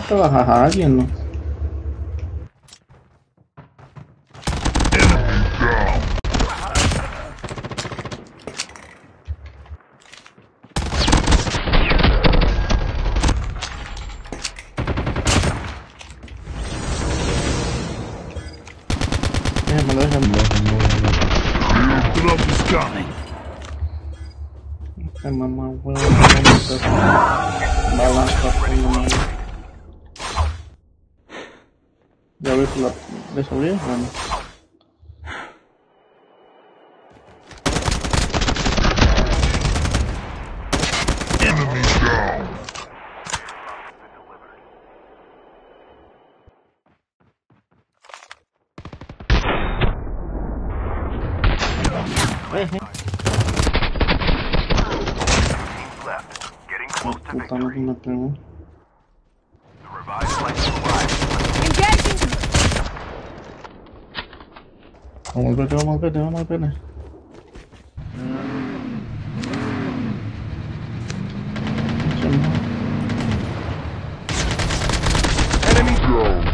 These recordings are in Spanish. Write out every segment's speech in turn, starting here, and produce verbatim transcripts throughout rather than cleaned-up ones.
te bajas a alguien, ¿no? Déjame, déjame. Este mamá huevo, balanza, ya ves la de sobre, bueno. Enemy down. Puta, no me pegó. Vamos a ver, vamos a ver, vamos a ver. Enemy down.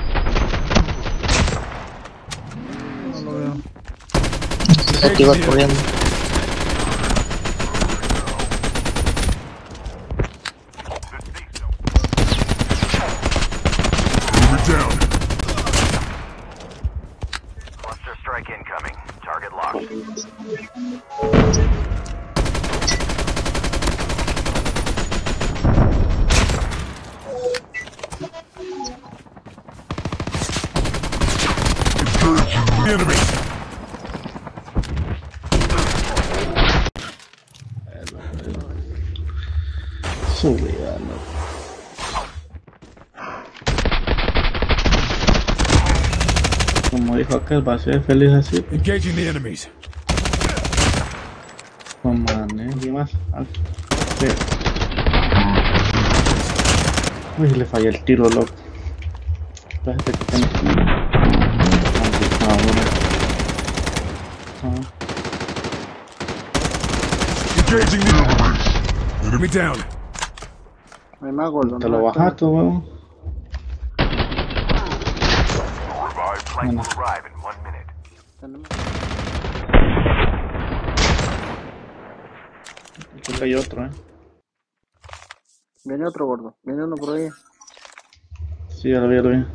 No lo veo. Aquí va corriendo. Down. Cluster strike incoming. Target locked. The enemy. Sube, ya no. Como dijo aquel, va a ser feliz así. Engaging the enemies. No man, ¿y más? Sí. Uy, le fallé el tiro, loco. Espérate que tengo que... Ah, bueno. Ah. Engaging the enemies. Enemy down. Hay más gordo. Te lo bajaste, weón. Revive flight will arrive in one minute. Creo que hay otro, eh. Viene otro gordo. Viene uno por ahí. Sí, ya lo vi, ya lo vi.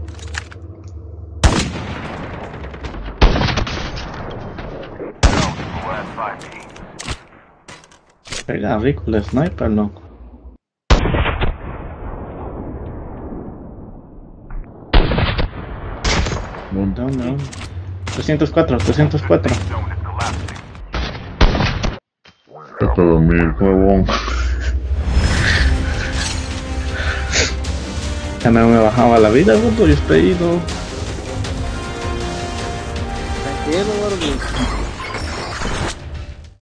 Last five teams. Pega rico el sniper, loco. ¿Dónde, dónde, dónde? trescientos cuatro, trescientos cuatro. Zone is collapsing. Esto dormir, huevón. Ya no me bajaba la vida, gordo, yo estoy ido. Tranquilo, gordo.